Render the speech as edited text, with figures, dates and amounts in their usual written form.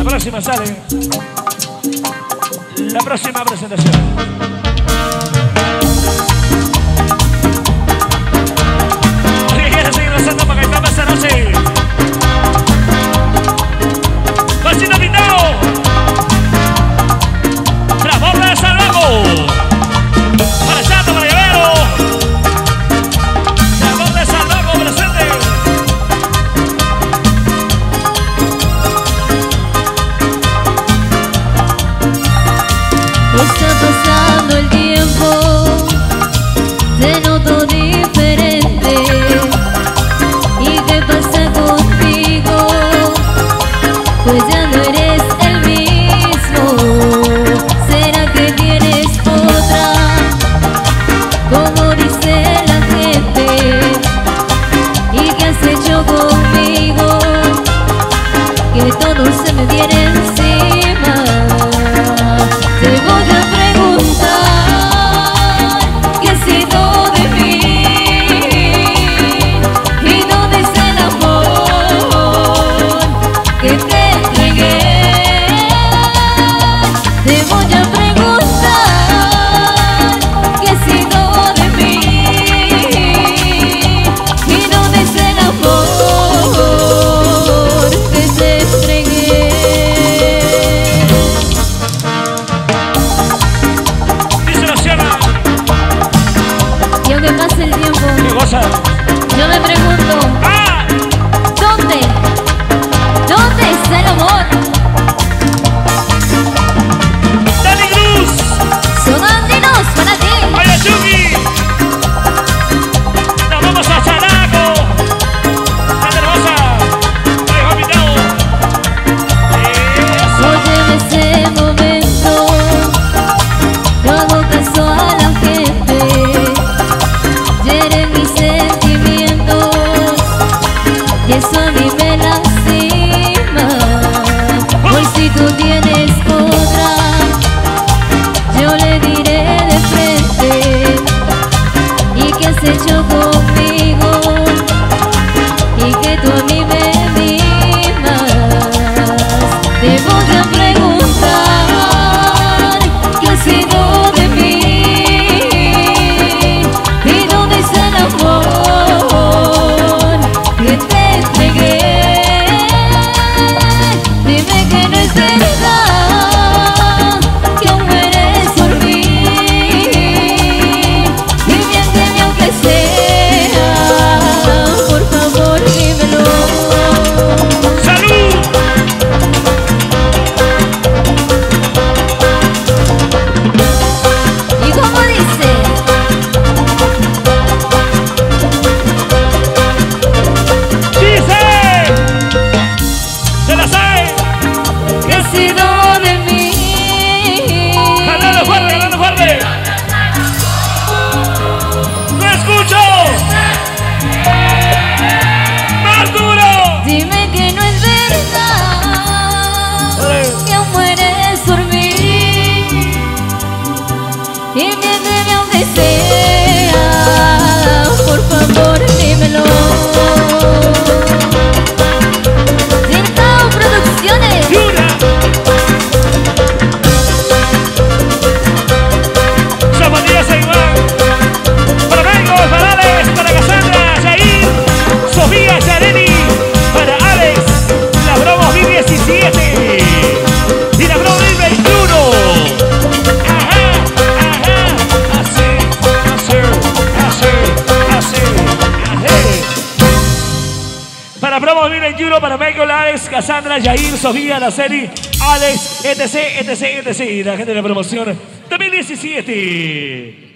La próxima sale. La próxima presentación. Oye, quiere seguir lanzando para que está esta noche. ¡Vecino pintado! ¡Trabón de San Lago! ¡Para el Santo, para el Llavero! ¡Trabón de San Lago presente! Está pasando el tiempo, te noto diferente. ¿Y qué pasa contigo? Pues ya no eres el mismo. ¿Será que tienes otra? Como dice la gente. ¿Y qué has hecho conmigo? Que todo se me viene encima. Te voy a preguntar qué ha sido de mí y dónde está el amor que te entregué. Te voy a preguntar qué ha sido de mí y dónde está el amor que te entregué. Y aunque pase el tiempo, ¿Qué cosa? yo me pregunto, ¡Ah! ¿dónde está el amor? ¡Dani Cruz! Son andinos para ti. ¡Oye, Chucky! ¡Nos vamos a Chalaco! ¡Gente hermosa! ¡Oye, Juan Pintado! ¡Eso! Oye, en ese momento no hago caso a la gente. Hieren mis sentimientos y eso a mí me lastima. Hoy si tú tienes otra, yo le diré de frente. ¿Y qué has hecho conmigo? Y que tú a mí me mimas. Te voy a preguntar qué ha sido de mí y dónde está el amor que te entregué. Dime que no es verdad que aún mueres por mí y miénteme aunque sea, por favor dímelo. ¡Salud! ¿Y cómo dice? ¡Dice! ¡Se la sabe! ¿Qué ha sido de mí? ¡Jalando fuerte, jalando fuerte! ¡No escucho! ¡Más duro! Dime que no es verdad que aún mueres por mí y miénteme aunque sea, por favor dímelo. Circo Producciones. ¡Yura! ¡Zapatillas a Iván! ¡Para México, para Alex, para Cassandra, Jair, Sofía, Yareni, para Alex, la Bromo 2017 y la Bromo 2021. ¡Ajá! ¡Ajá! Así, así, así, así. Para Promo 2021, para Michael, Alex, Cassandra, Yair, Sofía, Naceli, Alex, etc, etc, etc. Y la gente de la promoción 2017.